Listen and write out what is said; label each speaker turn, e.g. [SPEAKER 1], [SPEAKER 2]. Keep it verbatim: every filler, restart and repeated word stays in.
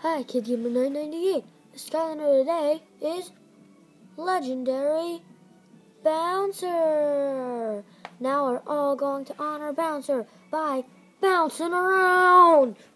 [SPEAKER 1] Hi, Kid Gamer nine ninety-eight. The Skylander today is Legendary Bouncer. Now we're all going to honor Bouncer by bouncing around.